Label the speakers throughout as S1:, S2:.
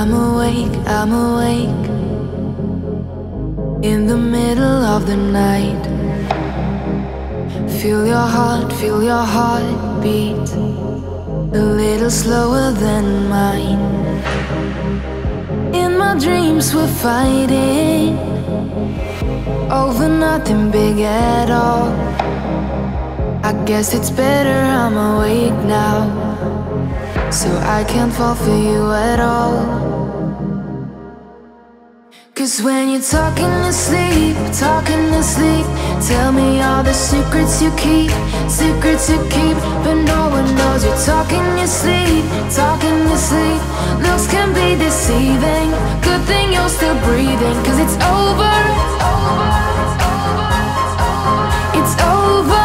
S1: I'm awake in the middle of the night. Feel your heart beat a little slower than mine. In my dreams we're fighting over nothing big at all. I guess it's better I'm awake now, so I can't fall for you at all. Cause when you're talking to sleep, tell me all the secrets you keep, but no one knows you're talking your sleep. Looks can be deceiving, good thing you're still breathing. Cause it's over, it's over.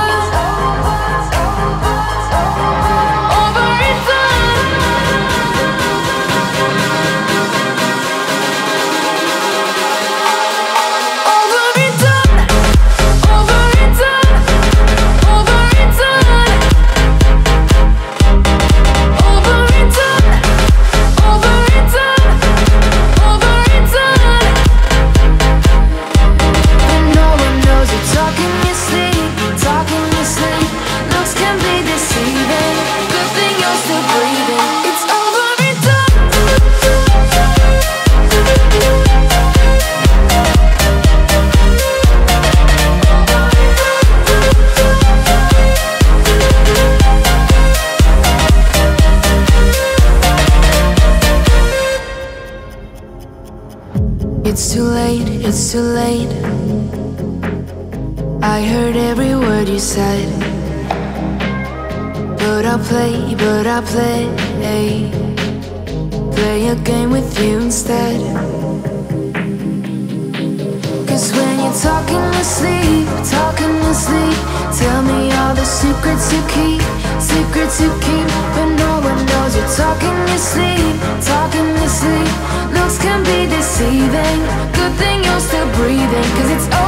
S1: It's too late. I heard every word you said, but I'll play a game with you instead. Cause when you're talking to sleep, tell me all the secrets you keep, but no one knows you're talking your sleep. Looks can be deceiving, good thing you're still breathing. Cause it's over.